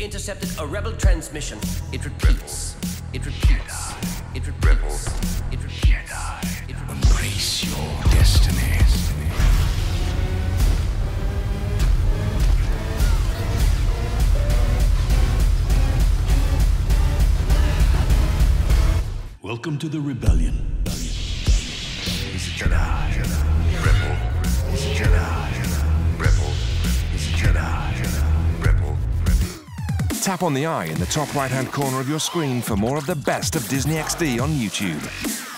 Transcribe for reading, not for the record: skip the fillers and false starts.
intercepted a rebel transmission. It repeats. It repeats. It repeats. It repeats. It repeats. Embrace your destiny. Welcome to the rebellion. He's a Jedi. Rebel. He's a Jedi. Rebel. He's a Jedi. Rebel. Tap on the eye in the top right-hand corner of your screen for more of the best of Disney XD on YouTube.